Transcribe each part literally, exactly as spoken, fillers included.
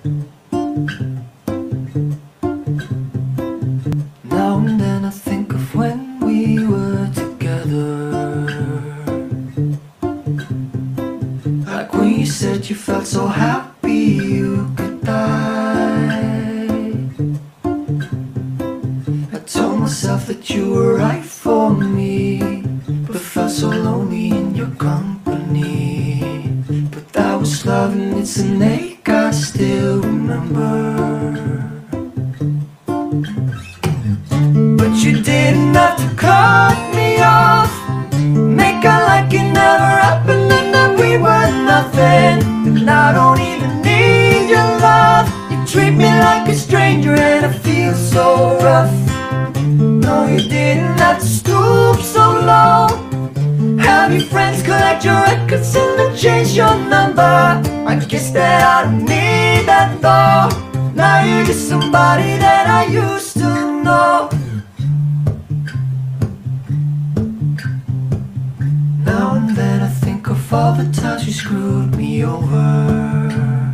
Now and then I think of when we were together, like when you said you felt so happy you could die. I told myself that you were right for me, but felt so lonely in your company. But that was love and it's an ache I still remember. But you didn't have to cut me off, make out like it never happened and that we were nothing. And I don't even need your love. You treat me like a stranger and I feel so rough. No, you didn't have to stoop so low, have your friends collect your records and then change your number. I guess that I don't need that though. Now you're just somebody that I used to know. Now and then I think of all the times you screwed me over,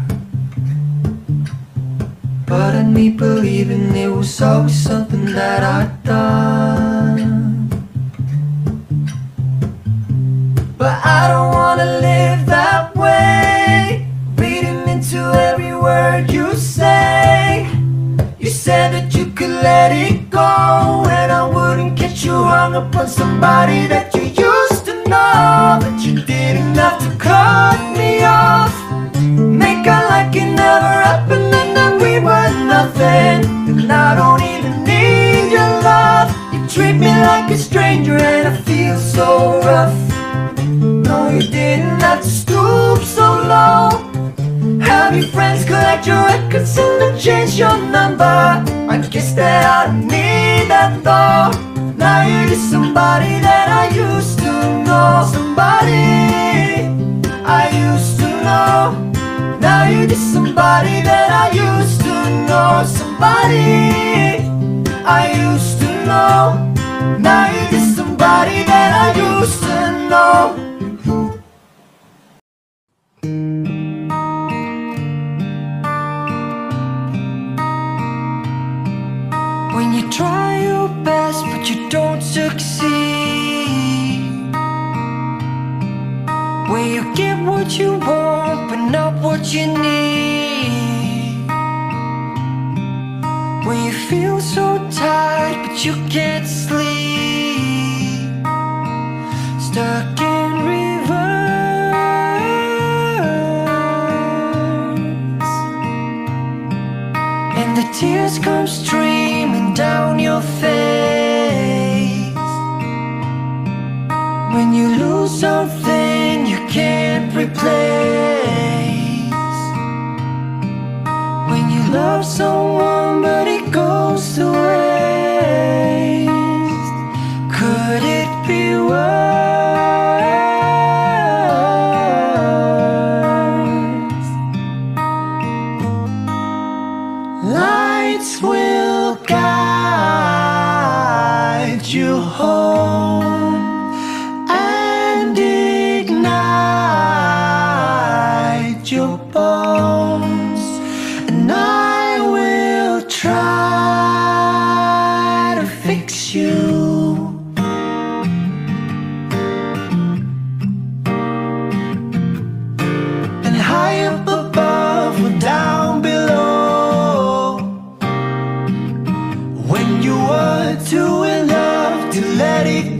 but I need believing it was always something that I'd done. But I don't wanna live that way, reading into every word you say. You said that you could let it go, and I wouldn't get you hung up on somebody that you used to know. But you didn't have to cut me off, make out like it never happened and that we were nothing. And I don't even need your love. You treat me like a stranger and I feel so rough. No, you didn't have to stoop so low, have your friends collect your records and then change your number. I guess that I don't need that though. Now you're just somebody that I used to know. Somebody I used to know. Now you're just somebody that I used to know. Somebody I used to know. Now you're just somebody that I used to know. When you try your best but you don't succeed, when you get what you want but not what you need, when you feel so tired but you can't sleep, stuck in reverse, and the tears come streaming down your face. When you lose something you can't replace, when you love someone but it goes to waste, could it be worse? Lights will guide you home and ignite your bones, and I will try to fix you. And high up above or down below, when you were too in love to let it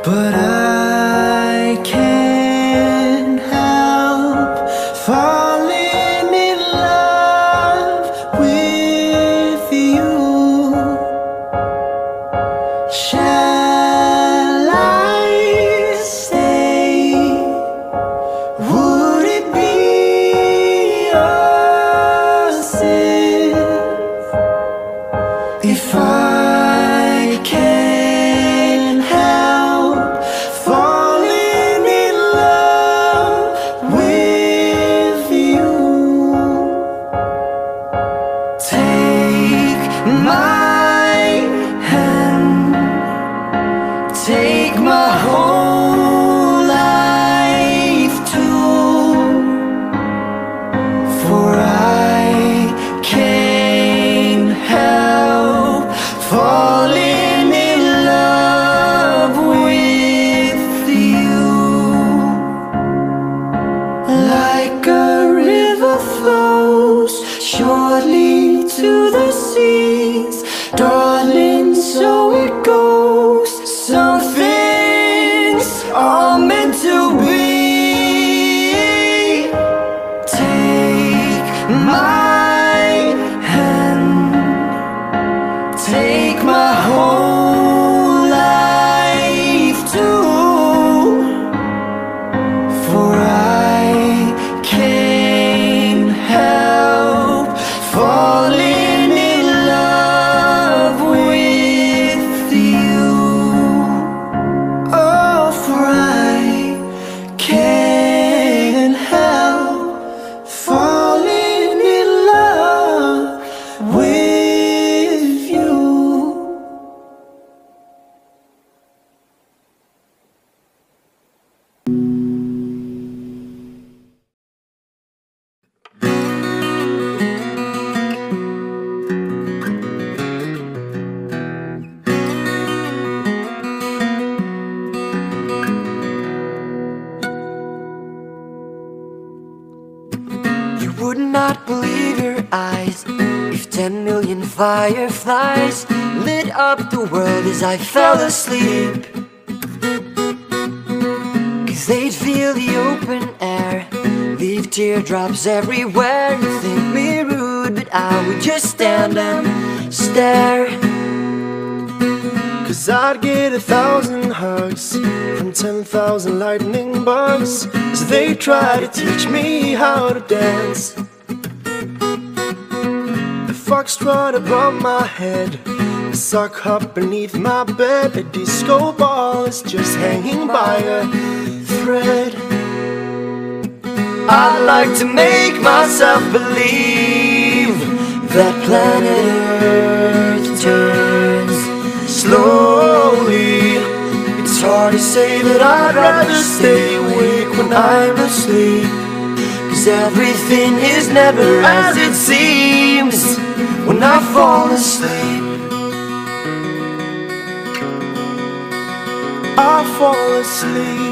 but I can't help falling in love with you. Shall I stay? Would it be a sin if I can't help falling in love with you? Take my hand, take my whole life too, for I can't help falling in love with you. Like a river flows surely to the seas, darling, so it goes. Some things are meant to be. Take my hand, take my whole life too, for I can't help falling in love with you. Oh, for I can't help falling in love with you. You would not believe your eyes if ten million fireflies lit up the world as I fell asleep. Cause they'd feel the open air, leave teardrops everywhere. You think me rude, but I would just stand and stare. Cause I'd get a thousand hugs from ten thousand lightning bugs as they try to teach me how to dance. The foxtrot above my head, a sock hop beneath my bed, a disco ball is just hanging by a thread. I like to make myself believe that planet Earth turns slowly. It's hard to say that I'd rather stay awake when I'm asleep, cause everything is never as it seems when I fall asleep. I fall asleep.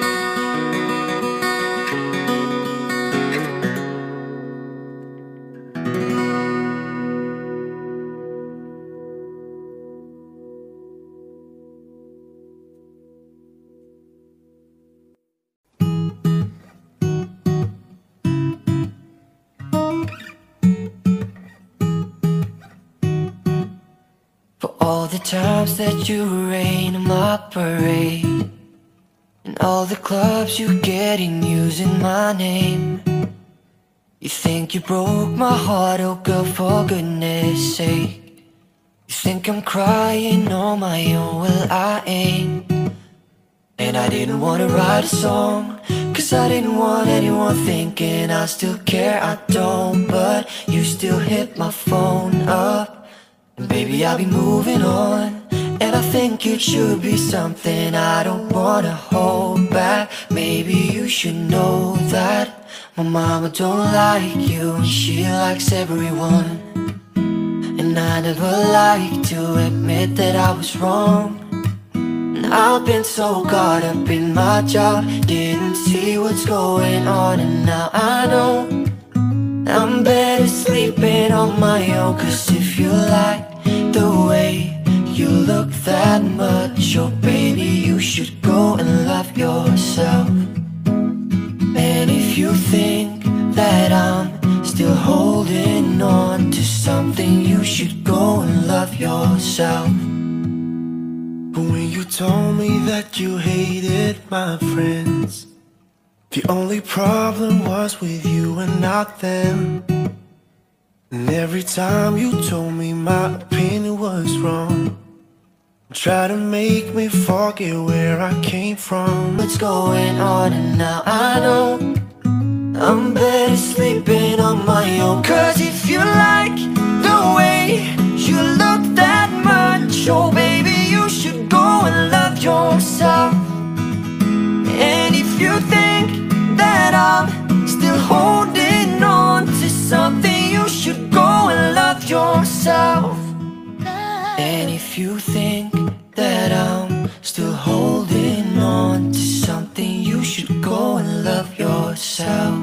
For all the times that you rain on my parade, and all the clubs you get in using my name. You think you broke my heart, oh girl, for goodness sake. You think I'm crying on my own, well I ain't. And I didn't wanna write a song, cause I didn't want anyone thinking I still care, I don't. But you still hit my phone up, and baby, I'll be moving on. And I think it should be something I don't wanna hold back. Maybe you should know that my mama don't like you, and she likes everyone. And I never like to admit that I was wrong. And I've been so caught up in my job, didn't see what's going on. And now I know I'm better sleeping on my own. Cause if you like the way you look that much, oh baby, you should go love yourself. And if you think that I'm still holding on to something, you should go and love yourself. But when you told me that you hated my friends, the only problem was with you and not them. And every time you told me my opinion was wrong, try to make me forget where I came from. What's going on, and now I know I'm better sleeping on my own. Cause if you like the way you look that much, oh baby, you should go and love yourself. And if you think that I'm still holding on to something, you should go and love yourself. And if you think that I'm still holding on to something, you should go and love yourself.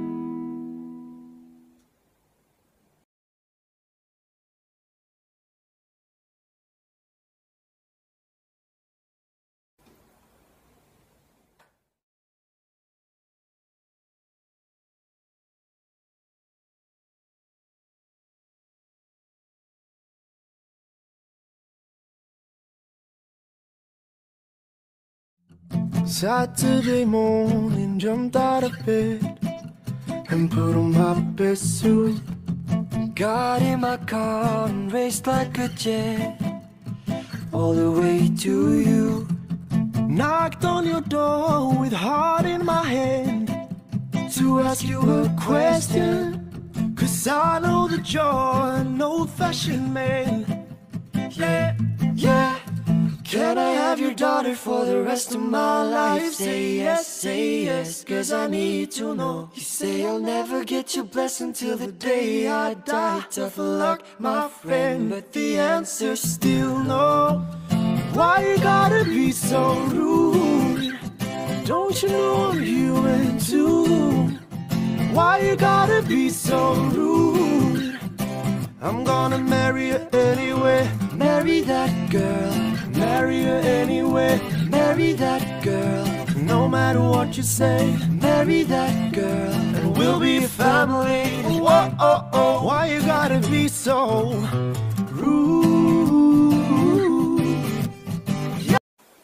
Saturday morning, jumped out of bed and put on my best suit. Got in my car and raced like a jet all the way to you. Knocked on your door with heart in my hand to ask you a question, cause I know that you're an old-fashioned man. Yeah, yeah. Can I have your daughter for the rest of my life? Say yes, say yes, cause I need to know. You say I'll never get your blessing till the day I die. Tough luck, my friend, but the answer's still no. Why you gotta be so rude? Don't you know I'm human too? Why you gotta be so rude? I'm gonna marry her anyway. Marry that girl. Marry her anyway. Marry that girl. No matter what you say. Marry that girl, and we'll be a family. Whoa, oh, oh. Why you gotta be so rude? Yeah.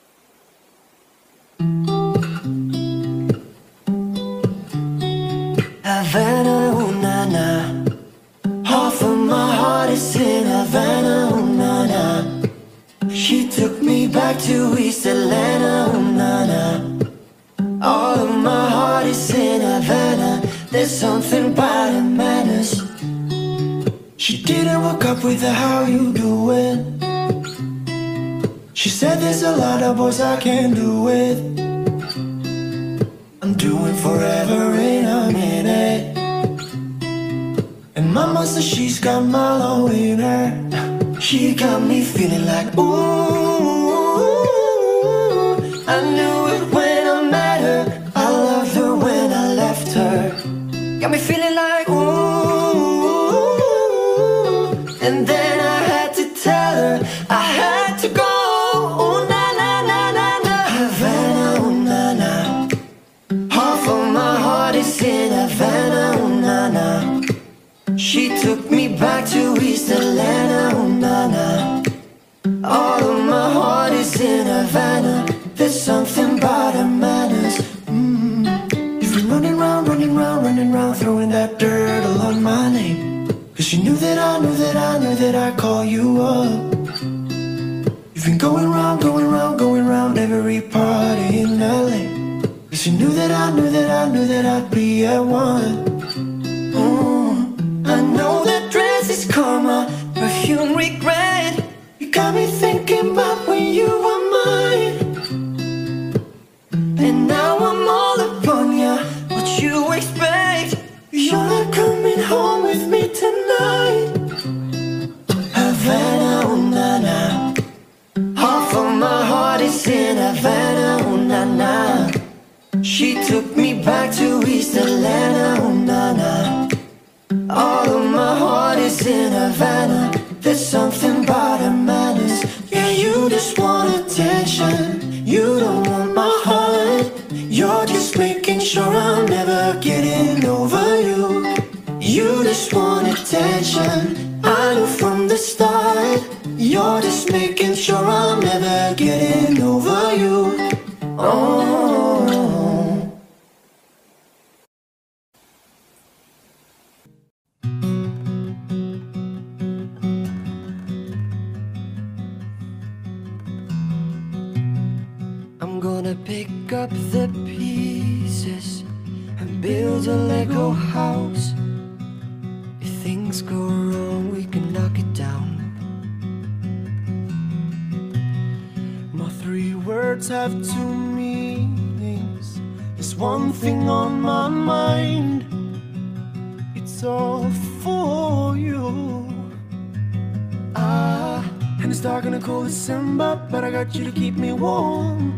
Havana, ooh, na, na. Half of my heart is in Havana, ooh, na, na. She took me back to East Atlanta, ooh, na, na. All of my heart is in Havana. There's something about her manners. She didn't walk up with a how you doing. She said there's a lot of boys I can do with. I'm doing forever in a minute. And mama says she's got Marlo in her. She got me feeling like ooh. I knew it when I met her. I loved her when I left her. Got me feeling like ooh. And then I had to tell her I had to go. Ooh, na na na na na. Havana, ooh, na na. Half of my heart is in Havana, ooh, na na. She took me back to East Atlanta, ooh, na na. All of my heart is in Havana. There's something about her manners. Mm-hmm. You've been running round, running round, running round, throwing that dirt along my name. Cause you knew that I knew that I knew that I'd call you up. You've been going round, going round, going round every party in L A. Cause you knew that I knew that I knew that I'd be at one. Mm. I know that dress is karma, perfume regret. You got me thinking about when you were mine. And now I'm all upon ya. What you expect? You're not coming home with me tonight. Havana, ooh, na na. Half of my heart is in Havana, ooh, na na. She took me back to East Atlanta, ooh, na na. All of my heart is in Havana. There's something about her manners. Yeah, you just want attention. You don't want my heart. making sure I'm never getting over you. You just want attention, I knew from the start. You're just making sure I'm never getting over you. Oh. I'm gonna pick up the pieces and build a Lego house. If things go wrong, we can knock it down. My three words have two meanings. There's one thing on my mind. It's all for you. Ah, and it's dark in a cold December, but I got you to keep me warm.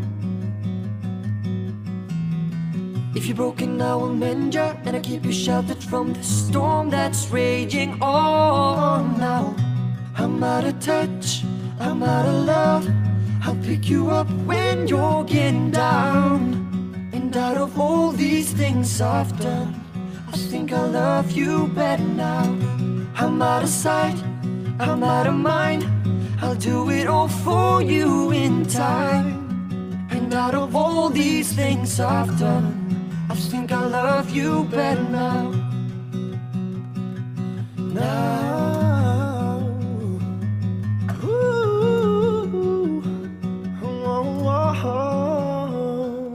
If you're broken, I will mend you, and I keep you sheltered from the storm that's raging on. Now I'm out of touch, I'm out of love. I'll pick you up when you're getting down. And out of all these things I've done, I think I love you better now. I'm out of sight, I'm out of mind. I'll do it all for you in time. And out of all these things I've done, I think I love you better now. Now, ooh, oh, oh, oh.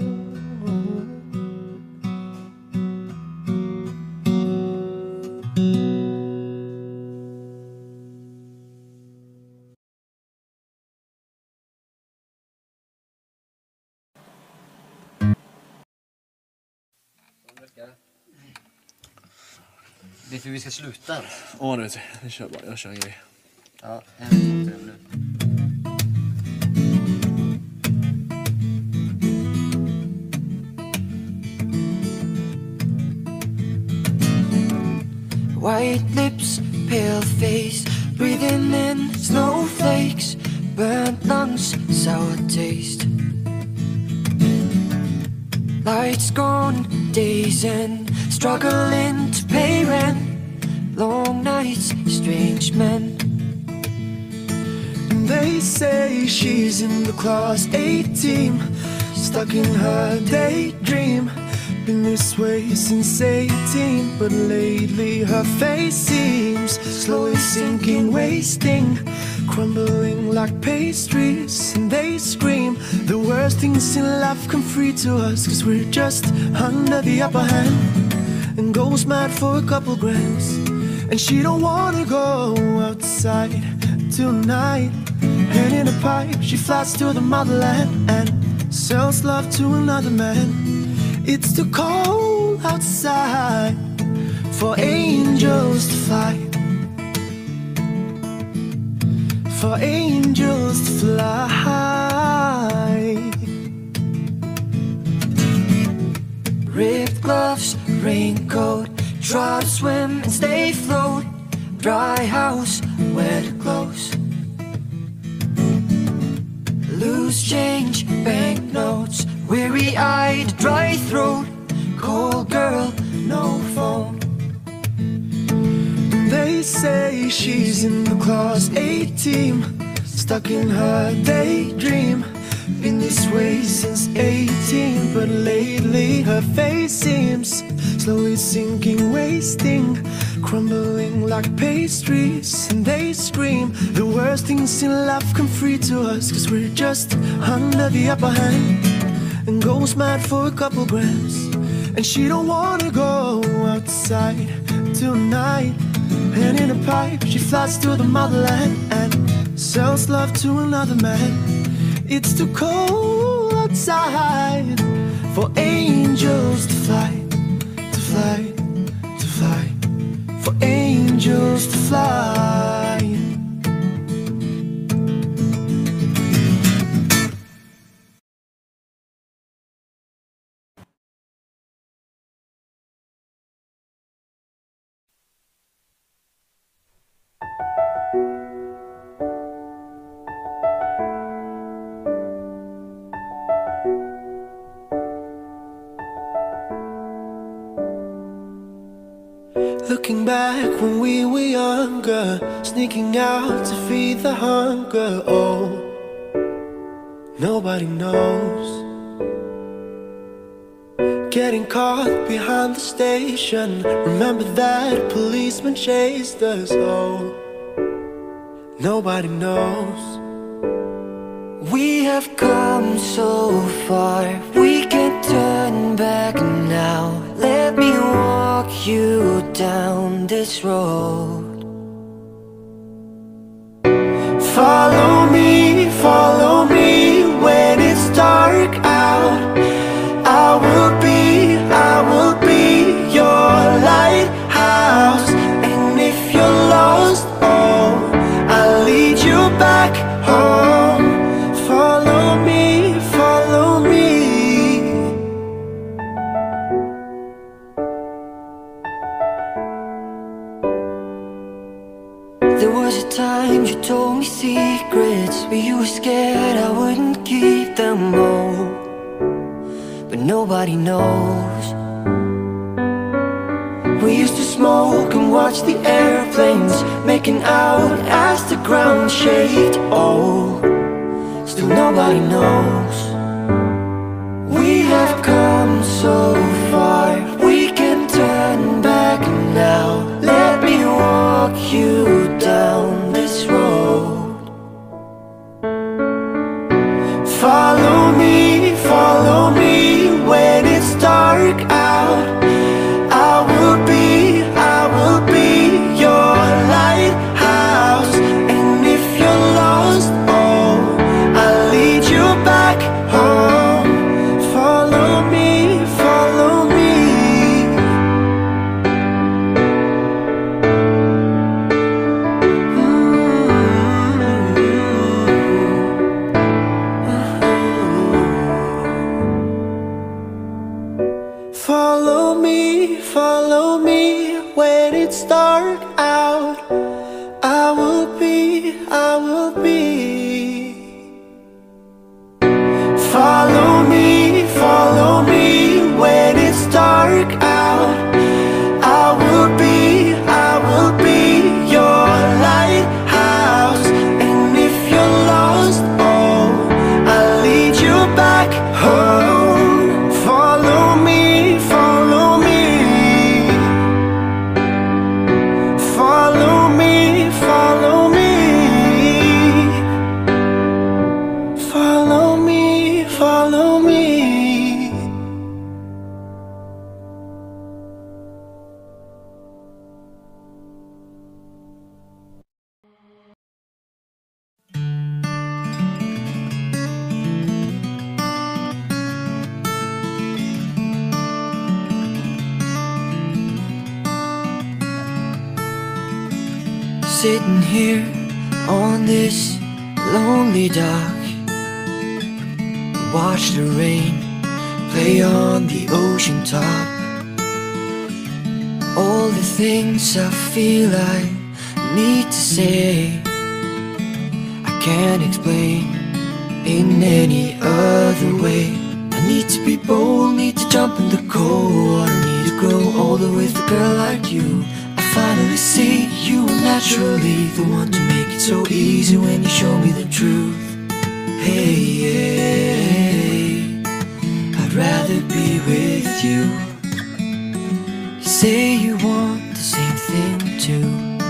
Vet du hur vi ska sluta? Åh, nu vet jag. Jag kör bara, jag kör en grej. Ja, en, två, tre, nu. White lips, pale face, breathing in snowflakes, burnt lungs, sour taste. Lights gone, days end, struggling to pay rent, long nights, strange men. And they say she's in the class A team, stuck in her daydream. Been this way since eighteen, but lately her face seems slowly sinking, wasting, crumbling like pastries. And they scream the worst things in life come free to us, cause we're just under the upper hand. And goes mad for a couple grams, and she don't wanna go outside tonight. And in a pipe she flies to the motherland and sells love to another man. It's too cold outside for angels to fly, for angels to fly. Ripped gloves, raincoat, try to swim and stay afloat. Dry house, wet clothes. Loose change, banknotes, weary-eyed, dry throat. Cold girl, no phone. They say she's in the class A team, stuck in her daydream. Been this way since eighteen, but lately her face seems slowly sinking, wasting, crumbling like pastries. And they scream the worst things in life come free to us, cause we're just under the upper hand. And goes mad for a couple grams, and she don't wanna go outside tonight. And in a pipe she flies to the motherland and sells love to another man. It's too cold outside for angels to fly, to fly, to fly, for angels to fly. Looking back when we were younger, sneaking out to feed the hunger. Oh, nobody knows. Getting caught behind the station. Remember that policeman chased us. Oh, nobody knows. We have come so far, we can't turn back now. Let me walk you down this road. Follow me, follow me when it's dark out. I will be, I will be your lighthouse. And if you're lost, oh, I'll lead you back home. Follow me, follow me. There was a time you told me secrets, but you were scared I wouldn't keep them all. But nobody knows. We used to smoke and watch the airplanes making out as the ground shaked. Oh, still nobody knows. We have come so far, we can turn back now. Let me walk you down this road. Follow me, follow me when it's dark out. I will be, I will be your lighthouse. And if you're lost, oh, I'll lead you back home. Follow me, follow me. Follow me, follow me when it's dark out. I will be, I will be. Follow me, follow me when it's dark out. I will be, I will be your lighthouse. And if you're lost, oh, I'll lead you back home. Follow me, follow me. Follow me, follow me. Follow me, follow me. Sitting here on this lonely dock, watch the rain play on the ocean top. All the things I feel I need to say, I can't explain in any other way. I need to be bold, need to jump in the cold water, need to grow older with a girl like you. I finally see you are naturally the one to make it so easy when you show me the truth. Hey, hey, I'd rather be with you. You say you want the same thing too.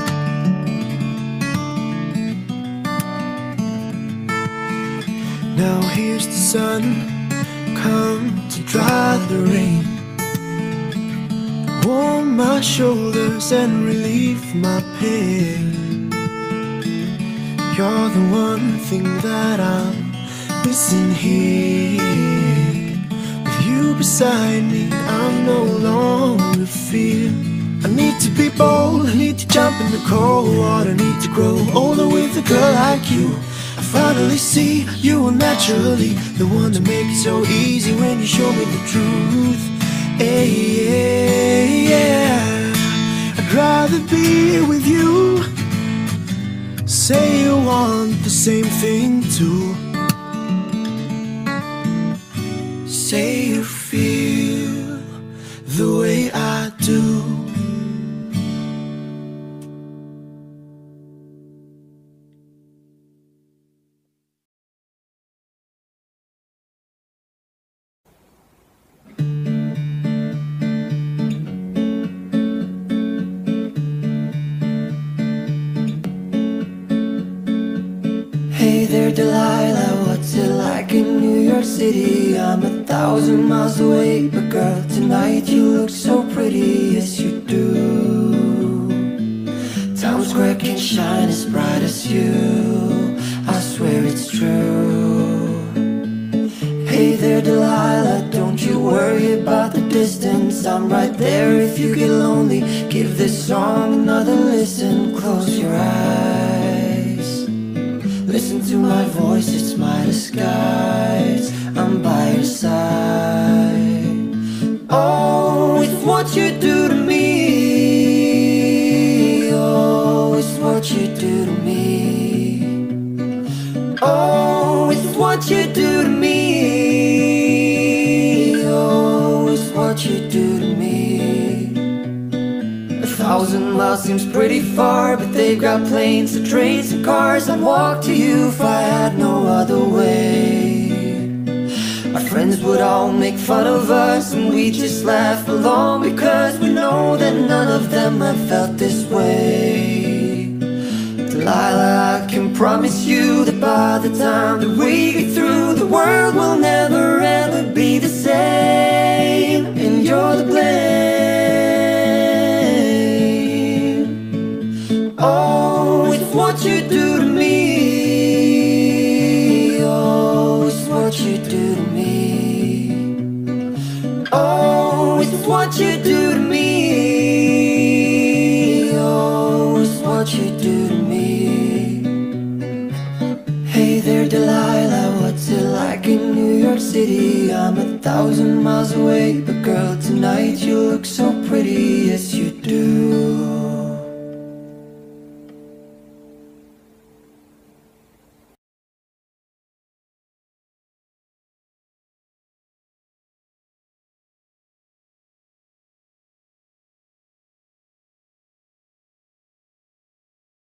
Now here's the sun, come to dry the rain, warm my shoulders and relieve my pain. You're the one thing that I'm missing here. With you beside me, I no longer fear. I need to be bold, I need to jump in the cold water, need to grow older with a girl like you. I finally see you are naturally the one to make it so easy when you show me the truth. Hey, yeah, yeah. I'd rather be with you. Say you want the same thing too. Say you feel the way I do. York City. I'm a thousand miles away, but girl, tonight you look so pretty, yes you do. Times Square can't shine as bright as you, I swear it's true. Hey there Delilah, don't you worry about the distance, I'm right there if you get lonely. Give this song another listen, close your eyes, listen to my voice, it's my disguise, I'm by your side. Oh, it's what you do to me, oh, it's what you do to me. Oh, it's what you do to me, oh, it's what you do to me. A thousand miles seems pretty far, but they've got planes and trains and cars. I'd walk to you if I had no other way. Our friends would all make fun of us and we just laugh along, because we know that none of them have felt this way. Delilah, I can promise you that by the time that we get through, the world will never ever be the same, and you're the blame. Oh, it's what you do to me, oh, it's what you do to me. Oh, it's what you do to me, oh, it's what you do to me. Hey there Delilah, what's it like in New York City? I'm a thousand miles away, but girl, tonight you look so pretty, yes you do.